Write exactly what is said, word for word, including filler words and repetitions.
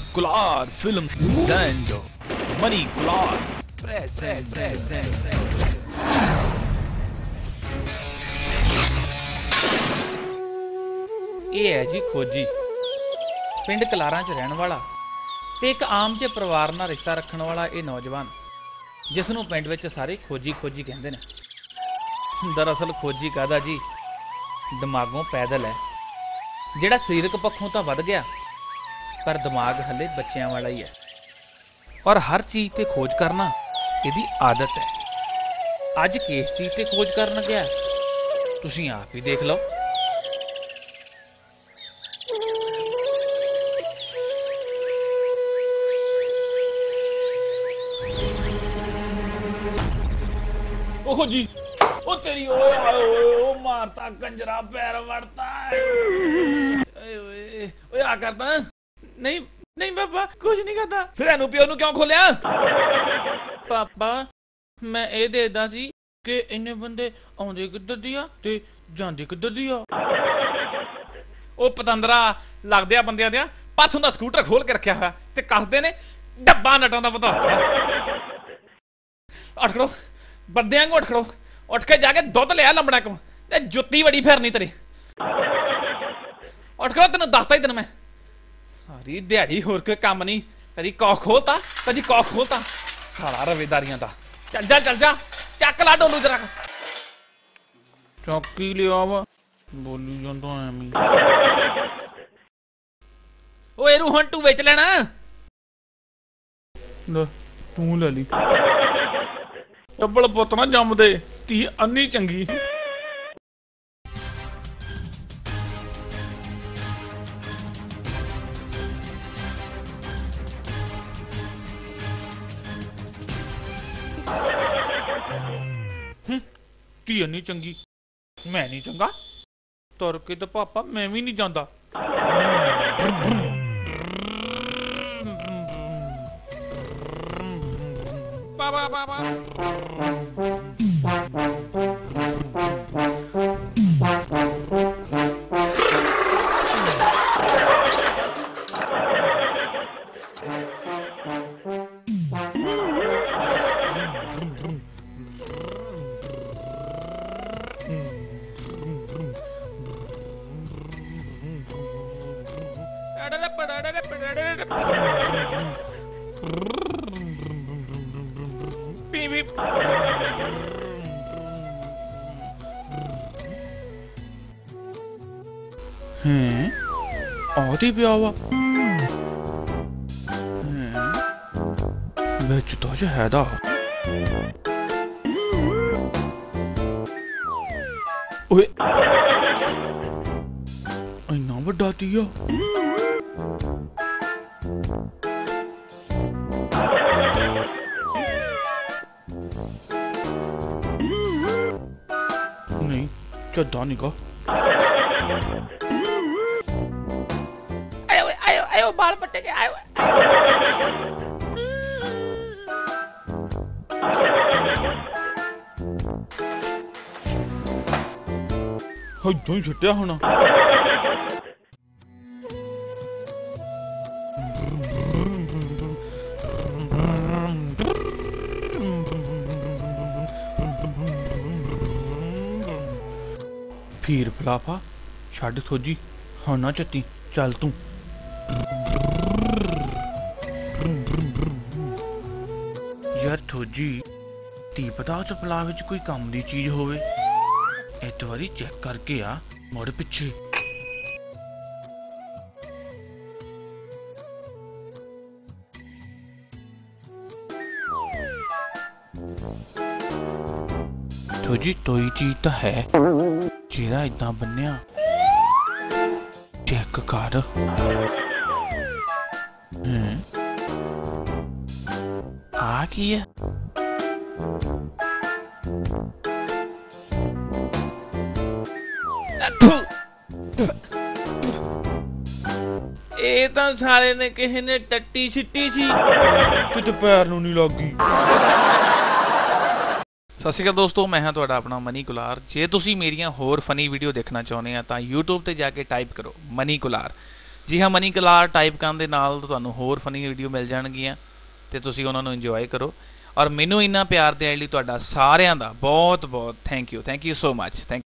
Cooler film and Money Kular present ये है जी खोजी पिंड कलारां च रहन वाला ते एक आम जे परिवार नाल रिश्ता रखण वाला ये नौजवान जिसनों पिंड विच सारे खोजी खोजी कहंदे ने। दरअसल खोजी कहदा जी दिमागों पैदल है, जिहड़ा सरीरक पक्षों तो वध गया पर दिमाग हले बच्चों वाला ही है और हर चीज़ ते खोज करना इहदी आदत है। अज किस चीज़ ते खोज करन गया तुसीं आप ही देख लो। ओहो जी ओ तेरी ओए ओ मारता कंजरा पैर वड़ता है। ओए ओए ओए आ करता नहीं नहीं पापा कुछ नहीं करता। फिर एनू पियो नू क्यों खोलिया? पापा मैं ये देखदा सी कि इन्ने बंदे आउंदे किधर दी आ ते जांदे किधर दी आ। ओ पतंदरा लगदे आ बंदियां दे पाछों दा स्कूटर खोल के रखिया होया ते कसदे ने डब्बा नटां दा पता। उठ खड़ो बंदियां को, उठ खड़ो उठ के जाके दुध लिया लंबड़ा को ते जुत्ती बड़ी फेरनी तेरी। उठ खड़ो तेन दसता ही तेन मैं सारी दिहाड़ी होर कोई काम नहीं, कदी कौ खोलता कदी कौ खोलता साला रवेदारियां दा। चल जा चल जा चक ला डोलू जरा चौकी लिया वा बोली जांदा एवें। ओए रू हुण तू बेच लेना ले तू ले ली। टब्बल पुत ना जम दे धी अन्नी चंगी। धी अन्नी चंगी मैं नहीं चंगा तुर के तो पापा मैं भी नहीं जांदा। बाबा बाबा हैं आदि पिया वा बिच तो है दा। ओए इन्ना बड़ा दिया नहीं चद्दा निका। आयो आयो आयो बाल पट्टे के आयो। इदां ही छड्डिया होना। फिर फलाफा छड्ड सोजी हाँ ना चत्ती चल तू। यार थोजी धी पता उस पलाव विच कोई काम दी चीज होवे एक बारी चेक करके आ मुड़ पिछे। थोजी कोई चीज तो है जेड़ा इदा बन्या चेक कर। आ की है ਇਹ ਤਾਂ ਸਾਲੇ ਨੇ ਕਿਸੇ ਨੇ ਟੱਟੀ ਛਿੱਟੀ ਸੀ ਕਿਤੇ ਪੈਰ ਨੂੰ ਨਹੀਂ ਲੱਗੀ। ਸਤਿ ਸ਼੍ਰੀ ਅਕਾਲ ਦੋਸਤੋ, ਮੈਂ ਹਾਂ ਤੁਹਾਡਾ ਆਪਣਾ ਮਨੀ ਕੁਲਾਰ। ਜੇ ਤੁਸੀਂ ਮੇਰੀਆਂ ਹੋਰ ਫਨੀ ਵੀਡੀਓ ਦੇਖਣਾ ਚਾਹੁੰਦੇ ਆ ਤਾਂ YouTube ਤੇ ਜਾ ਕੇ ਟਾਈਪ ਕਰੋ ਮਨੀ ਕੁਲਾਰ। ਜੀ ਹਾਂ, ਮਨੀ ਕਲਾਰ ਟਾਈਪ ਕਰਨ ਦੇ ਨਾਲ ਤੁਹਾਨੂੰ ਹੋਰ ਫਨੀ ਵੀਡੀਓ ਮਿਲ ਜਾਣਗੀਆਂ ਤੇ ਤੁਸੀਂ ਉਹਨਾਂ ਨੂੰ ਇੰਜੋਏ ਕਰੋ। ਔਰ ਮੈਨੂੰ ਇੰਨਾ ਪਿਆਰ ਦੇਣ ਲਈ ਤੁਹਾਡਾ ਸਾਰਿਆਂ ਦਾ ਬਹੁਤ ਬਹੁਤ thank you thank you so much thank